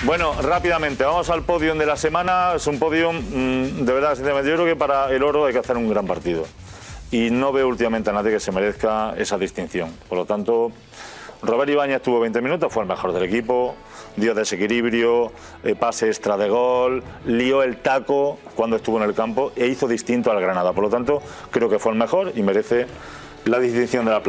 Bueno, rápidamente, vamos al podium de la semana. Es un podium, de verdad, sinceramente, yo creo que para el oro hay que hacer un gran partido. Y no veo últimamente a nadie que se merezca esa distinción. Por lo tanto, Robert Ibáñez tuvo 20 minutos, fue el mejor del equipo, dio desequilibrio, pase extra de gol, lió el taco cuando estuvo en el campo e hizo distinto al Granada. Por lo tanto, creo que fue el mejor y merece la distinción de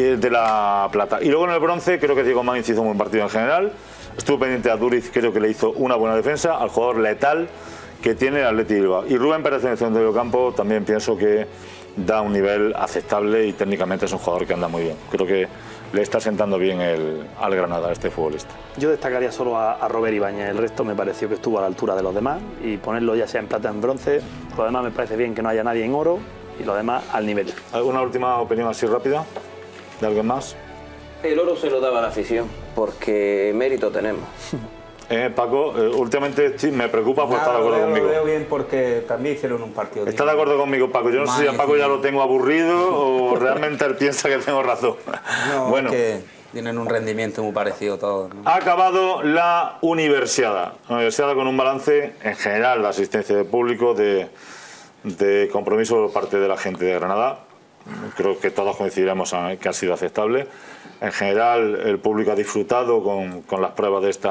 la plata. Y luego en el bronce, creo que Diego Mainz hizo un buen partido en general. Estuvo pendiente a Duriz, creo que le hizo una buena defensa al jugador letal que tiene el Athletic Bilbao. Y Rubén Pérez en el centro del campo también pienso que da un nivel aceptable y técnicamente es un jugador que anda muy bien. Creo que le está sentando bien al Granada a este futbolista. Yo destacaría solo a Robert Ibáñez, el resto me pareció que estuvo a la altura de los demás y ponerlo ya sea en plata o en bronce. Lo demás me parece bien que no haya nadie en oro y lo demás al nivel. ¿Alguna última opinión así rápida de alguien más? El oro se lo daba la afición, porque mérito tenemos. Paco, últimamente me preocupa por estar de acuerdo conmigo. Lo veo bien porque también hicieron un partido. ¿Está de acuerdo conmigo, Paco? Yo no sé si a Paco ya lo tengo aburrido o realmente él piensa que tengo razón. No, bueno, es que tienen un rendimiento muy parecido todos, ¿no? Ha acabado la Universiada. La Universiada con un balance en general de asistencia de público, de compromiso por parte de la gente de Granada. Creo que todos coincidiremos en que ha sido aceptable. En general, el público ha disfrutado con las pruebas de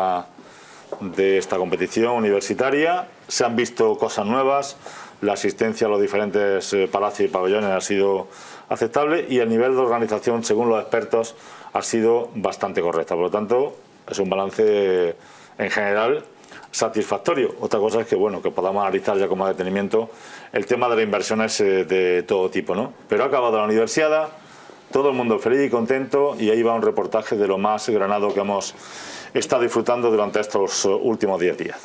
esta competición universitaria. Se han visto cosas nuevas, la asistencia a los diferentes palacios y pabellones ha sido aceptable y el nivel de organización, según los expertos, ha sido bastante correcta. Por lo tanto, es un balance en general satisfactorio. Otra cosa es que, bueno, que podamos analizar ya con más detenimiento el tema de las inversiones de todo tipo, ¿no? Pero ha acabado la Universiada, todo el mundo feliz y contento, y ahí va un reportaje de lo más granado que hemos estado disfrutando durante estos últimos 10 días.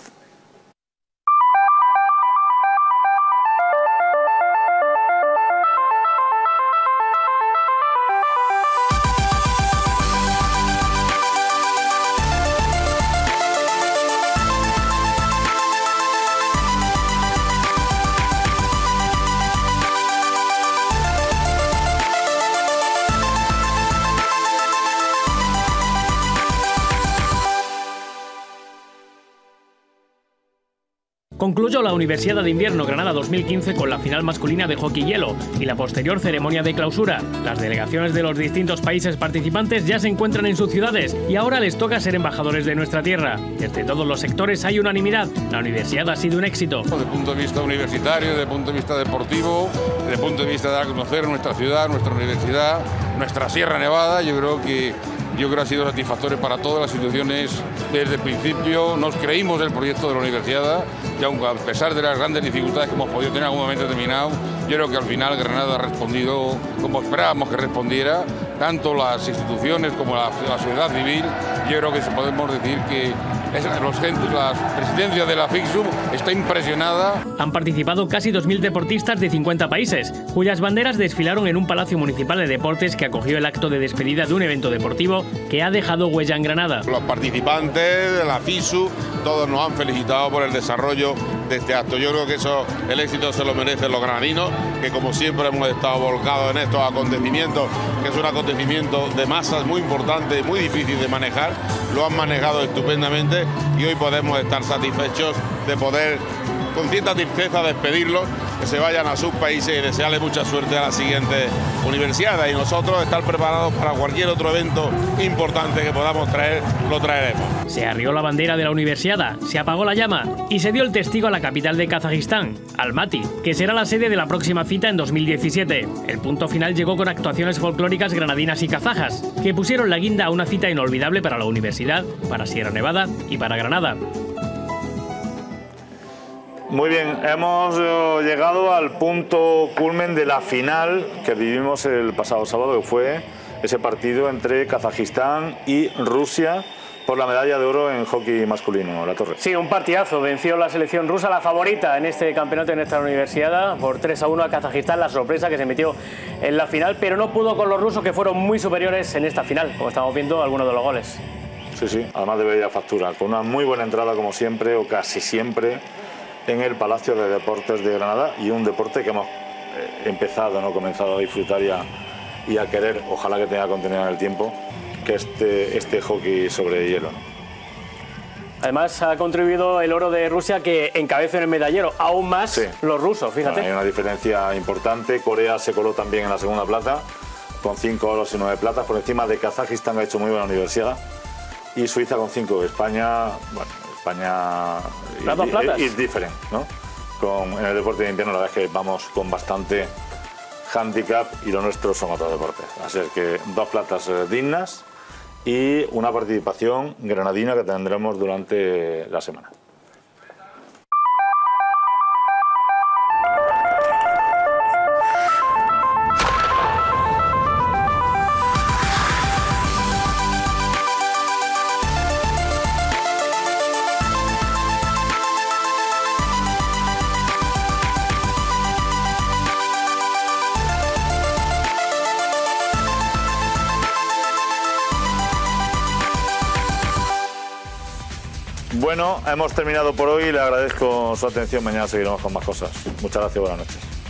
Concluyó la Universiada de Invierno Granada 2015 con la final masculina de hockey hielo y la posterior ceremonia de clausura. Las delegaciones de los distintos países participantes ya se encuentran en sus ciudades y ahora les toca ser embajadores de nuestra tierra. Desde todos los sectores hay unanimidad. La Universiada ha sido un éxito. Desde el punto de vista universitario, desde el punto de vista deportivo, desde el punto de vista de dar a conocer nuestra ciudad, nuestra universidad, nuestra Sierra Nevada, yo creo que ha sido satisfactorio para todas las instituciones. Desde el principio nos creímos el proyecto de la Universiada y aunque a pesar de las grandes dificultades que hemos podido tener en algún momento determinado, yo creo que al final Granada ha respondido como esperábamos que respondiera, tanto las instituciones como la sociedad civil. Yo creo que podemos decir que la presidencia de la FICSUB está impresionada. Han participado casi 2.000 deportistas de 50 países, cuyas banderas desfilaron en un palacio municipal de deportes que acogió el acto de despedida de un evento deportivo que ha dejado huella en Granada. Los participantes de la FICSUB, todos nos han felicitado por el desarrollo de este acto. Yo creo que el éxito se lo merecen los granadinos, que como siempre hemos estado volcados en estos acontecimientos, que es un acontecimiento de masas muy importante, muy difícil de manejar. Lo han manejado estupendamente y hoy podemos estar satisfechos de poder, con cierta tristeza, despedirlos, que se vayan a sus países y desearles mucha suerte a la siguiente universidad. Y nosotros estar preparados para cualquier otro evento importante que podamos traer, lo traeremos. Se arrió la bandera de la Universiada, se apagó la llama y se dio el testigo a la capital de Kazajistán, Almaty, que será la sede de la próxima cita en 2017. El punto final llegó con actuaciones folclóricas granadinas y kazajas, que pusieron la guinda a una cita inolvidable para la universidad, para Sierra Nevada y para Granada. Muy bien, hemos llegado al punto culmen de la final que vivimos el pasado sábado, que fue ese partido entre Kazajistán y Rusia por la medalla de oro en hockey masculino. La Torre. Sí, un partidazo. Venció la selección rusa, la favorita en este campeonato, en esta universidad, por 3-1 a Kazajistán, la sorpresa que se metió en la final, pero no pudo con los rusos, que fueron muy superiores en esta final, como estamos viendo algunos de los goles. Sí, además de bella factura, con una muy buena entrada como siempre, o casi siempre, en el Palacio de Deportes de Granada, y un deporte que hemos comenzado a disfrutar y a querer, ojalá que tenga continuidad en el tiempo, que este hockey sobre hielo, ¿no? Además ha contribuido el oro de Rusia, que encabeza en el medallero, aún más Sí. los rusos, fíjate. Hay una diferencia importante. Corea se coló también en la segunda plata, con 5 oros y 9 platas, por encima de Kazajistán, que ha hecho muy buena universidad, y Suiza con 5. España, bueno, España Las dos platas. es diferente, ¿no? En el deporte de invierno la verdad es que vamos con bastante handicap y lo nuestro son otros deportes. Así es que 2 platas dignas y una participación granadina que tendremos durante la semana. Bueno, hemos terminado por hoy. Le agradezco su atención. Mañana seguiremos con más cosas. Muchas gracias. Buenas noches.